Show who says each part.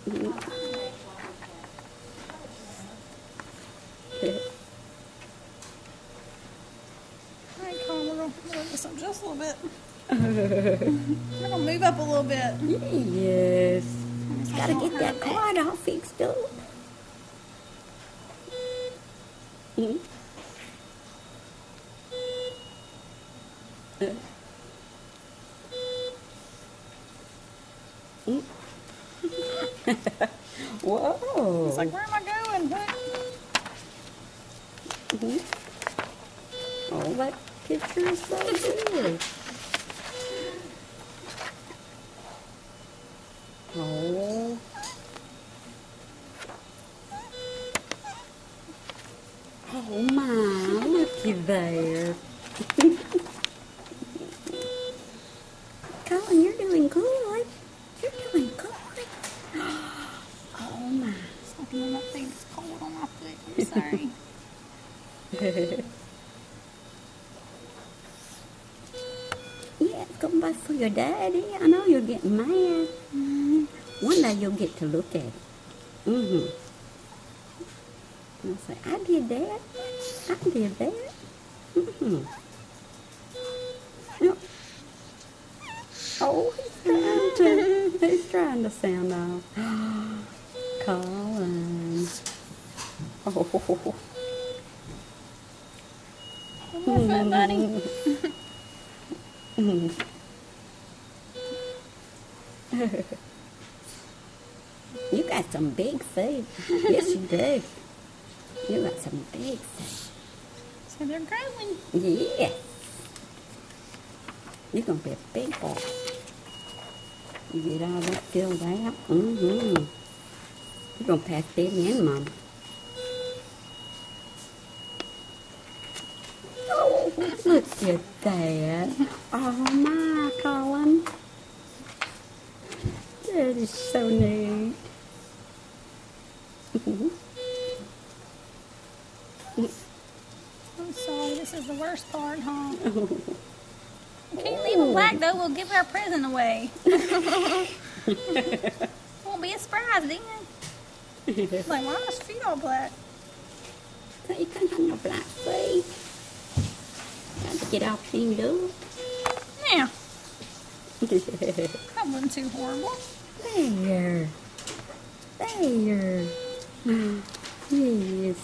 Speaker 1: Alright, Colin, we're gonna move this up just a little bit. We're gonna move up a little bit.
Speaker 2: Yes. Gotta get that card all fixed up. Whoa.
Speaker 1: It's like, where am I going?
Speaker 2: Oh, that picture is so good. Oh. Oh my, looky there. Colin, you're doing good. You're doing good. Oh my.
Speaker 1: Something on my feet is cold on my foot. I'm sorry.
Speaker 2: Yeah, it's going back for your daddy. I know you're getting mad. One day you'll get to look at it. And I'll say, I did that. I did that. Yep. Oh, he's trying to sound off. Colin. Oh.
Speaker 1: More foot, buddy.
Speaker 2: You got some big feet. Yes, you do. You got some big feet.
Speaker 1: So they're growing.
Speaker 2: Yes. You're going to be a big boy. You get all that filled out. You're going to pass Daddy and Mama. Oh, look at that. Oh, my, Colin. That is so neat.
Speaker 1: I'm sorry, this is the worst part, huh? We can't leave them black, though. We'll give our present away. Won't be a surprise, then. Like, why are his feet all black?
Speaker 2: So you can't have no black feet. Got to get all cleaned up.
Speaker 1: Now, that wasn't too horrible.
Speaker 2: There. There. Yes.